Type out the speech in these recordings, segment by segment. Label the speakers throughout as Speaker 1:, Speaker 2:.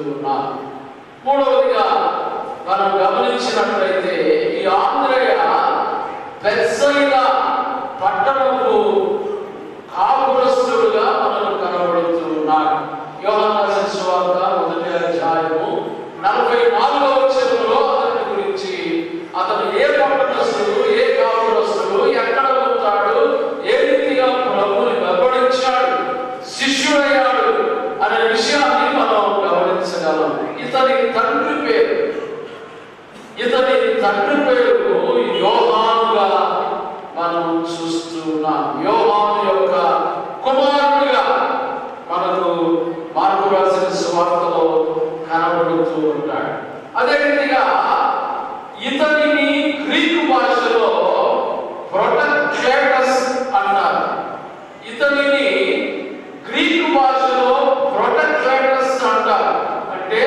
Speaker 1: ఉన్నాను. మూడవదిగా మనం గమనించినట్లయితే ఈ ఆంద్రేయ బెత్సయిదా పట్టణపు కాపురస్తుడుగా మనకు కనబడుతూ ఉన్నాడు. యోహాను రాసిన సువార్త 1వ అధ్యాయము 44వ వచనంలో అతని గురించి, అతను ఏ పట్టణస్తుడు, ఏ కాపురస్తుడు, ఎక్కడ ఉంటాడు, ఏ రీతిగా ప్రభువుని వెంబడించాడు, శిష్యుడయ్యాడు అనే విషయాన్ని మనం గమనించగలం. ఇతని తండ్రి పేరు యోహానుగా మనం చూస్తున్నాం. యోహాను యొక్క కుమారుడుగా మనకు మార్కు రాసిన సువార్తలో కనబడుతూ ఉంటాడు. అదే రీతిగా ఇతనిని గ్రీకు భాషలో ప్రొటెక్టస్ అంటారు. ఇతనిని గ్రీకు భాషలో ప్రొటెక్టస్ అంటారు. అంటే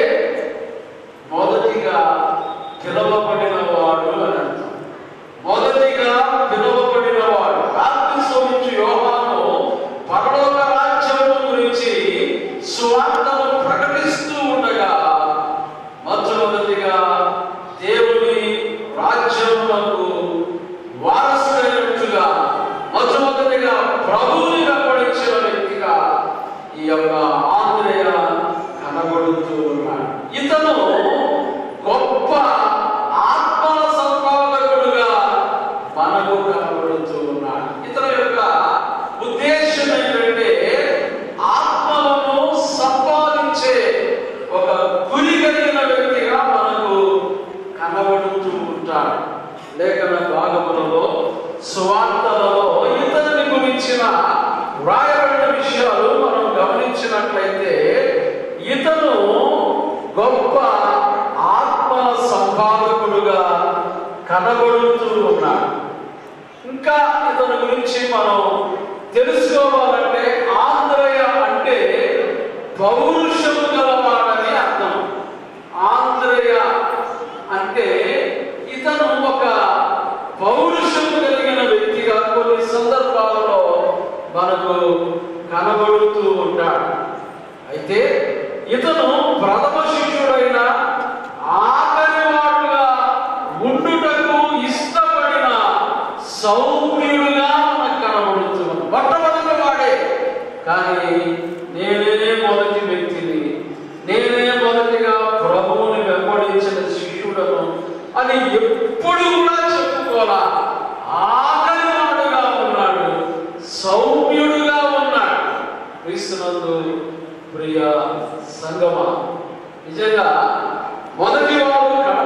Speaker 1: మొదటిగా పిలువబడినవాడు అని అర్థం. మొదటిగా పిలువబడినవాడు. బాప్తిస్మమిచ్చు యోహాను పరలోక రాజ్యము గురించి సువార్తను ప్రకటిస్తూ ఉండగా మొట్టమొదటిగా దేవుని రాజ్యమునకు వారసుడైనట్టుగా, మొట్టమొదటిగా ప్రభువుని వెంబడించిన వ్యక్తిగా ఈ యొక్క ఆంద్రేయ కనబడుతూ ఉన్నాడు. ఇతను గొప్ప ఆత్మల సంపాదకుడుగా మనకు కనబడుతూ ఉన్నాడు. ఇతని యొక్క ఉద్దేశం ఏంటంటే ఆత్మలను సంపాదించే ఒక గురి కలిగిన వ్యక్తిగా మనకు కనబడుతూ ఉంటాడు. లేఖన భాగములలో, సువార్తలలో ఇతని గురించిన వ్రాయబడిన విషయాలు మనం గమనించినట్లయితే ఇతను గొప్ప ఆత్మల సంపాదకుడుగా కనబడుతూ ఉన్నాడు. ఇంకా ఇతని గురించి మనం తెలుసుకోవాలంటే ఆంద్రేయ అంటే పౌరుషము గలవాడని అర్థం. ఆంద్రేయ అంటే ఇతను ఒక పౌరుషము కలిగిన వ్యక్తిగా కొన్ని సందర్భాలలో మనకు కనబడుతూ ఉంటాడు. అయితే ఇతను ప్రథమ శిష్యుడైన ఆఖరివాడుగా ఉండుటకు ఇష్టపడిన సౌమ్యుడుగా మనకు కనబడుతున్నాడు. మొట్టమొదటి వాడే, కానీ నేనే మొదటి వ్యక్తిని, నేనే మొదటిగా ప్రభువుని వెంబడించిన శిష్యుడను అని ఎప్పుడు కూడా చెప్పుకోలా. ఆఖరివాడుగా ఉన్నాడు, సౌమ్యుడుగా ఉన్నాడు. క్రీస్తునందు ప్రియ సంగమా, నిజంగా మొదటివారు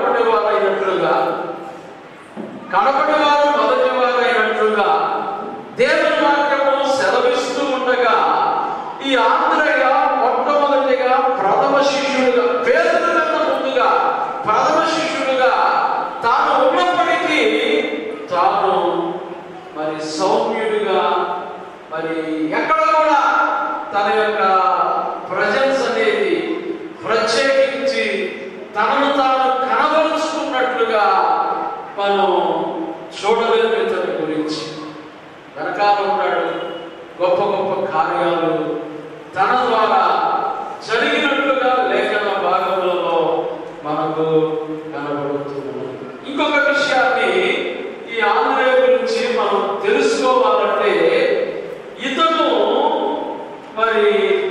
Speaker 1: కనపడేవారు మొదటివారైనట్లుగా దేవుని వాక్యము సెలవిస్తూ ఉండగా ఈ ఆంద్రేయ మొట్టమొదటిగా ప్రథమ శిష్యుడుగా, పేదల కన్నా ముందుగా ప్రథమ శిష్యుడుగా తాను ఉన్నప్పటికీ తాను మరి సౌమ్యుడిగా, మరి ఎక్కడ కూడా తన యొక్క ప్రజెన్స్ అనేది ప్రత్యేకించి తనను తాను కనబరుచుకున్నట్లుగా మనం చూడలేదు. ఇతని గురించి వెనకాల ఉన్నాడు. గొప్ప గొప్ప కార్యాలు తన ద్వారా జరిగినట్లుగా లేఖన భాగములలో మనకు కనబడుతుంది. ఇంకొక విషయాన్ని ఈ ఆంద్రేయ గురించి మనం తెలుసుకోవాలంటే ఇతను మరి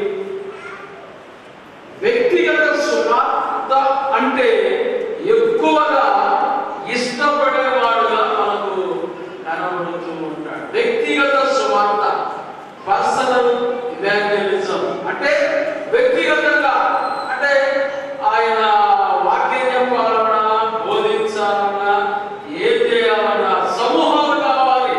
Speaker 1: వ్యక్తిగత సువార్త అంటే ఎక్కువగా ఇష్టపడేవాడుగా మనకు కనబడుతూ ఉంటాడు. వ్యక్తిగత సువార్త, పర్సనల్ ఇవాంజలిజం అంటే వ్యక్తిగతంగా, అంటే ఆయన వాక్యం చెప్పాలన్నా, బోధించాలన్నా, ఏం చేయాలన్నా సమూహాలు కావాలి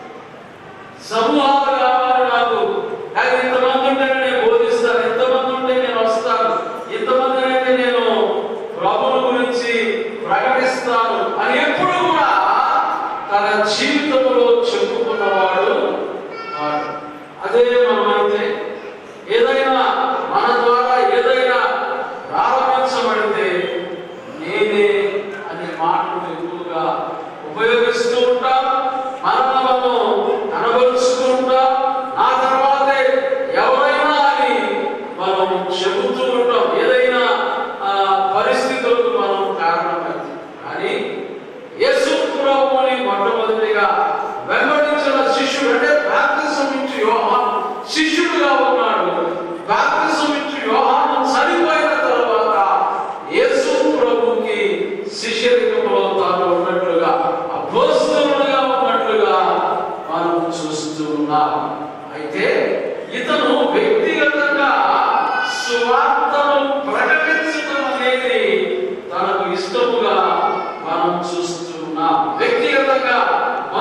Speaker 1: నాకు. ఇంతమంది ఉంటే నేను బోధిస్తాను, ఇంతమంది ఉంటే నేను వస్తాను, ఇంతమంది అయితే నేను ప్రభువుల గురించి ప్రకటిస్తాను అని ఎప్పుడు కూడా తన జీవితంలో చెప్పుకున్నవాడు. అదే మనమైతే ఏదైనా మన ద్వారా ఏదైనా ప్రారంభించబడితే నేనే అనే మాటలు ఎక్కువగా ఉపయోగిస్తూ ఉంటాం. మనము కనబరుచుతూ ఉంటాం. ఆ తర్వాతే ఎవరైనా అని మనం చెబుతూ ఉంటాం. ఏదైనా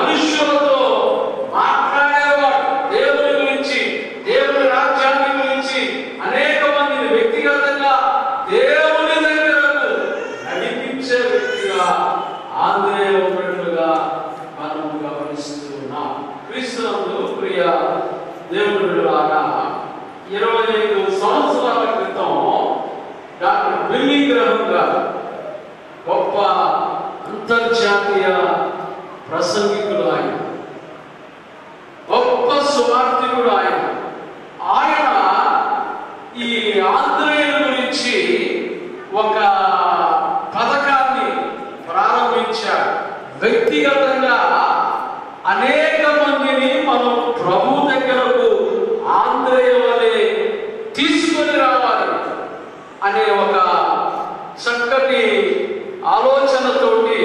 Speaker 1: మనుష్యులతో మాట్లాడేవాడు. దేవుని గురించి, దేవుని రాజ్యాన్ని గురించి అనేక మందిని వ్యక్తిగతంగా దేవుని దగ్గరకు నడిపించే వ్యక్తిగా ఆంధ్రేయ ఉన్నట్లుగా మనం గమనిస్తున్నాం. క్రీస్తునందు ప్రియ దేవుని లాగా 25 సంవత్సరాల క్రితం డాక్టర్ బిల్లీ గ్రహం గారు గొప్ప అంతర్జాతీయ ప్రసంగికుడు, ఆయన గొప్ప సువార్థికుడు. ఆయన ఈ ఆంధ్రేయుల గురించి ఒక పథకాన్ని ప్రారంభించాడు. వ్యక్తిగతంగా అనేక మందిని మనం ప్రభు దగ్గరకు ఆంధ్రేయ వలె తీసుకొని రావాలి అనే ఒక చక్కటి ఆలోచనతోటి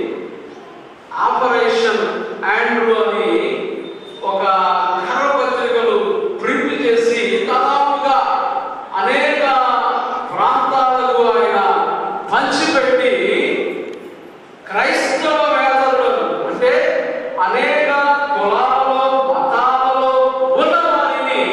Speaker 1: ఆపరేషన్ ఆండ్రూ అని ఒక కరపత్రికలు ప్రింట్ చేసి దాదాపుగా అనేక ప్రాంతాలకు ఆయన పంచిపెట్టి క్రైస్తవ వేదలను, అంటే అనేక కులాలలో మతాలలో ఉన్న వారిని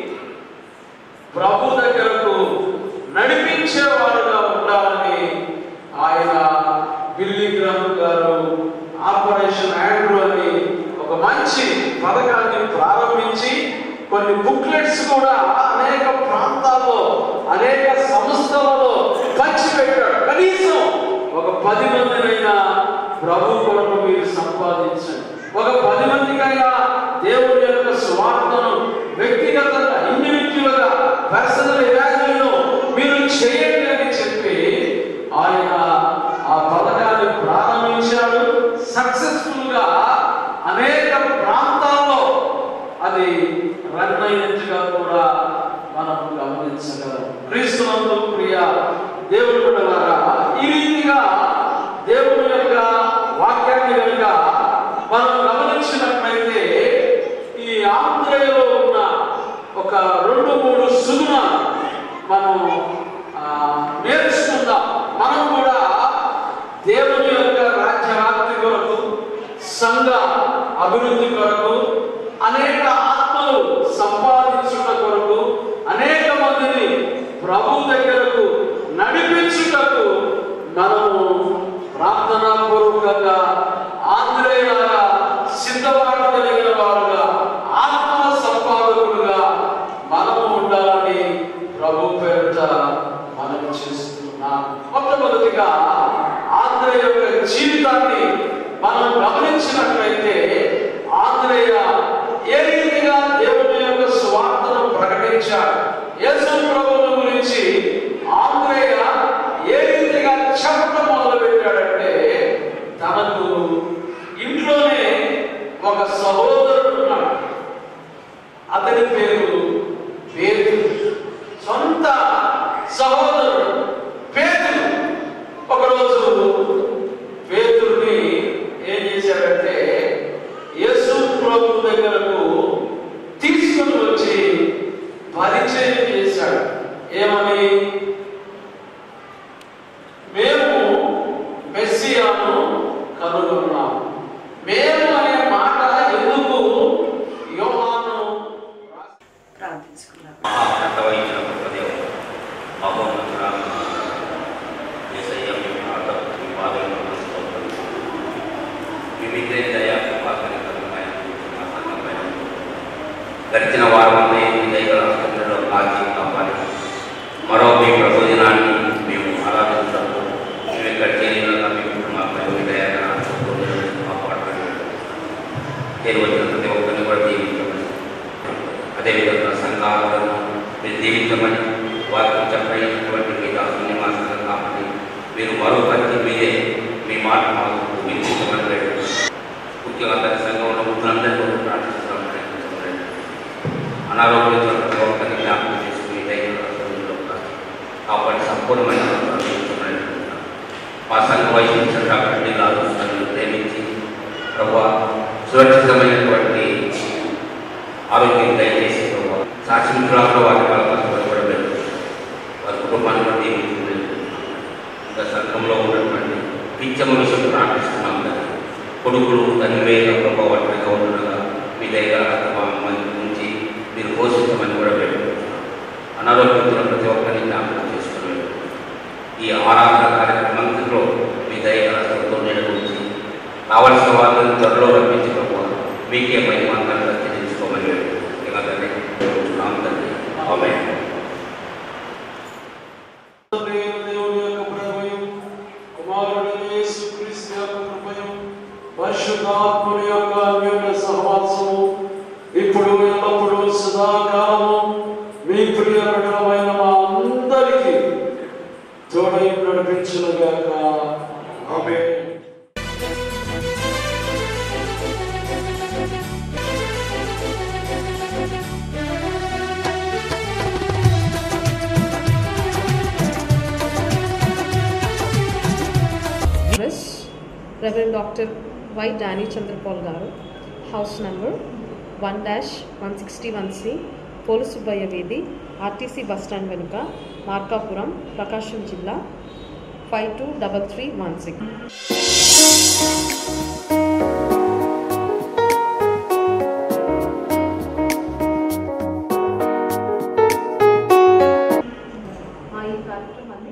Speaker 1: ప్రభు దగ్గరకు నడిపించేవారుగా ఉండాలని ఆయన బిల్లీ గ్రహం గారు ఆపరేషన్ ఆండ్రూ అని ఒక మంచి పథకాన్ని ప్రారంభించి కొన్ని బుక్లెట్స్ కూడా అనేక ప్రాంతాల్లో అనేక సంస్థలలో పంచిపెట్టాడు. కనీసం ఒక 10 మందినైనా ప్రభు కొరకు మీరు సంపాదించండి, ఒక 10 మందికైనా దేవుని యొక్క సువార్తను వ్యక్తిగతంగా ఇండివిజువల్గా పర్సనల్ ఎవాంజలిజం మీరు చేయండి అని చెప్పి ఆయన ఆ పథకాన్ని ప్రారంభించాడు. సక్సెస్ఫుల్ గా అనేక ప్రాంతాల్లో అది రన్ అయినట్టుగా కూడా మనం గమనించగలం. క్రీస్తునందు ప్రియ దేవుని బిడ్డలారా, ఈ రీతిగా దేవుని యొక్క వాక్యాన్ని కనుక మనం గమనించినట్లయితే ఈ ఆంధ్రలో ఉన్న ఒక 2-3 సుగుణాలు మనం నేర్చుకుందాం. మనం కూడా దేవుని యొక్క రాజ్యవ్యాప్తి కొరకు, సంఘ అభివృద్ధి కొరకు, అనేక ఆత్మలు సంపాదించుట కొరకు, అనేక మందిని ప్రభు దగ్గరకు నడిపించుటకు మనము ప్రార్థనాపూర్వకంగా ఆంధ్రేయులాగా సిద్ధపడగలిగిన వారుగా, ఆత్మ సంపాదకులుగా మనము ఉండాలని ప్రభు పేరుట మనం చేస్తున్నాం. మొట్టమొదటిగా ఆంధ్రేయ యొక్క జీవితాన్ని మనం గమనించినట్లయితే ఆంధ్రేయ ఏ రీతిగా దేవుని యొక్క సువార్తను ప్రకటించాడు, యేసు ప్రభువుని గురించి ఆంధ్రేయ ఏ రీతిగా చెప్పడం మొదలుపెట్టాడంటే, తనకు ఇంట్లోనే ఒక సహోదరుడు ఉన్నాడు. అతని పేరు పేతురు. సొంత సహోదరుడు పేతురు. ఒకరోజు పేతురుని ఏం చేశాడంటే యేసు ప్రభు దగ్గరకు తీసుకుని వచ్చి పరిచయం చేశాడు. ఏమని? మేము మెస్సియాను కనుగొన్నాం. మేము అనే మాట ఎందుకు యోహాను
Speaker 2: ప్రార్థించుకున్నాం.
Speaker 3: గడిచిన వారంలో దైవలో కాచి కాపాడి మరో మీ ప్రబోధనాన్ని మేము ఆరాధించడంలో మేము ఇక్కడ చేరిన మీకు మా కాపాడాలి. నేను వచ్చిన ప్రతి ఒక్కరిని కూడా దీవించమని, అదేవిధంగా సంఘాలను మీరు దీవించమని, వారికి చెప్పైనటువంటి మీ దాసుని మా సంఘం కాబట్టి మీరు మరో పని మీదే మీ మాట మాకు వినిపించమని లేదు. ముఖ్యంగా తన సంఘంలో ముఖ్యులందరికీ ప్రార్థిస్తున్నాం. అనారోగ్యంతో ప్రతి ఒక్కరిని జ్ఞాపకం చేసుకుని దైవంలో కాపాడి సంపూర్ణమైన మా సంఘ వైద్య డాక్టర్ ఆలోచనలు ప్రేమించి ప్రభు సురక్షితమైనటువంటి ఆరోగ్యం దయచేసి ప్రభు శాశ్వతంగా వారి కలపడలేదు. వారి కుటుంబాన్ని బట్టి ఇంకా సంఘంలో ఉన్నటువంటి నిత్యమ విషయం ప్రార్థిస్తున్నాం కదా. కొడుకులు తనివేల ప్రభావంగా ఉండగా మీ దగ్గర నుంచి మీరు పోషించమని కూడా పెట్టుకుంటున్నాం. అనారోగ్యంతో ప్రతి ఒక్కరిని జ్ఞాపకం చేసుకుని ఈ ఆరాధన కార్యక్రమంలో మీ దయతో నెలకొచ్చి రావాల్సిన వాళ్ళని త్వరలో రప్పించకపోవడం మీకే మహిమాంతరంగా తెలుసుకోమని వేడుకుంటున్నాం తండ్రి. ఆమేన్.
Speaker 1: పరిశుద్ధాత్ముని యొక్క అన్యోన్య సహవాసము ఇప్పుడు ఎల్లప్పుడూ సదాకాలము మీ ప్రియ బిడ్డలమైన మా అందరికీ తోడై నడిపించునుగాక. ఆమేన్.
Speaker 2: Reverend Dr. Y. Danny Chandrapal Garu, house number 1-161C, Polu Subbaya Vedi, RTC bus stand Venuka, Markapuram, Prakasham Jilla, 523316. ఈ కార్యక్రమాన్ని